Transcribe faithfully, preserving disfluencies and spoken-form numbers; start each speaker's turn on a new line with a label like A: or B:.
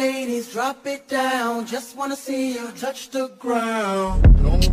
A: ladies, drop it down. Just wanna see you touch the ground. Don't